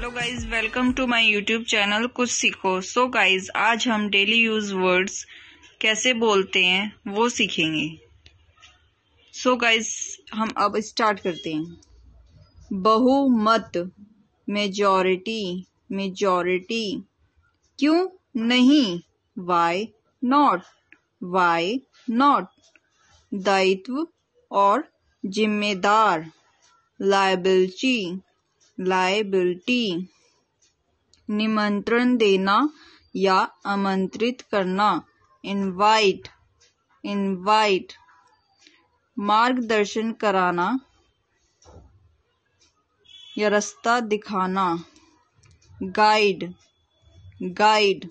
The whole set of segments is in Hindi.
Hello guys, welcome to my YouTube channel कुछ सीखो। सो गाइज, आज हम डेली यूज वर्ड्स कैसे बोलते हैं वो सीखेंगे। सो गाइज, हम अब स्टार्ट करते हैं। बहुमत, मेजॉरिटी, मेजॉरिटी। क्यों नहीं, वाई नॉट, वाई नॉट। दायित्व और जिम्मेदार, लायबिलिटी, लायबिलिटी। निमंत्रण देना या आमंत्रित करना, इनवाइट, इनवाइट। मार्गदर्शन कराना या रास्ता दिखाना, गाइड, गाइड।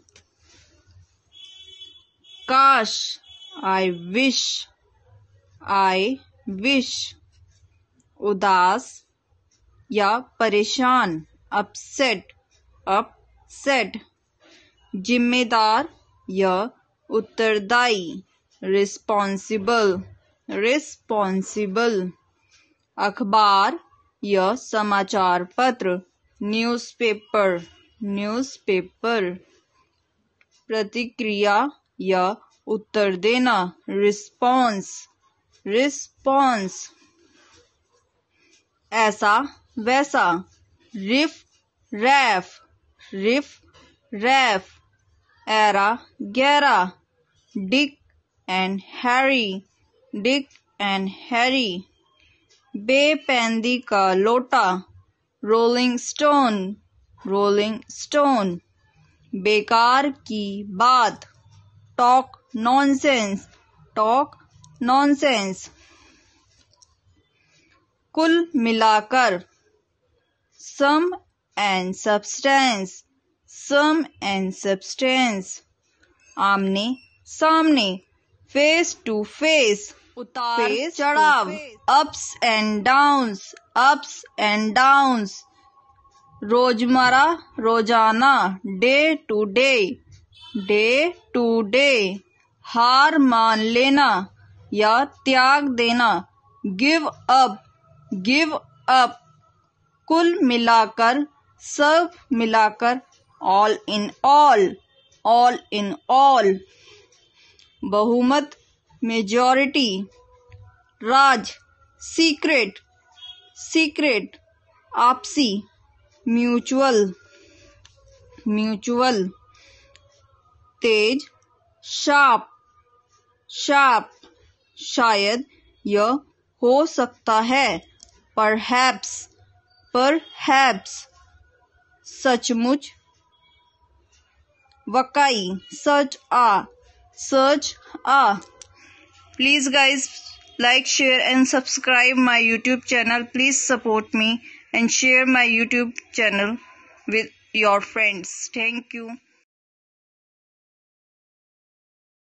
काश, आई विश, आई विश। उदास या परेशान, अपसेट, अपसेट। जिम्मेदार या उत्तरदायी, रिस्पॉन्सिबल, रिस्पॉन्सिबल। अखबार या समाचार पत्र, न्यूज़पेपर, न्यूज़पेपर। प्रतिक्रिया या उत्तर देना, रिस्पॉन्स, रिस्पॉन्स। ऐसा वैसा, रिफ रैफ, रिफ रैफ। ऐरा गहरा, Dick and Harry, Dick and Harry. बेपैंदी का लोटा, रोलिंग स्टोन, रोलिंग स्टोन। बेकार की बात, टॉक नॉनसेंस, टॉक नॉनसेंस। कुल मिलाकर, sum and substance, sum and substance. आमने सामने, फेस टू फेस, उतार चढ़ाव, ups and downs, ups and downs. रोजमर्रा, रोजाना, day to day, day to day. हार मान लेना या त्याग देना, गिव अप, गिव अप। कुल मिलाकर, सब मिलाकर, all in all, all in all. बहुमत, मेजॉरिटी। राज, सीक्रेट, सीक्रेट। आपसी, म्यूचुअल, म्यूचुअल। तेज, शार्प, शार्प। शायद यह हो सकता है, परहैप्स, परहैप्स। सचमुच, वकाई, सच आ, सच आ। Please guys, like, share and subscribe my YouTube channel. Please support me and share my YouTube channel with your friends. Thank you.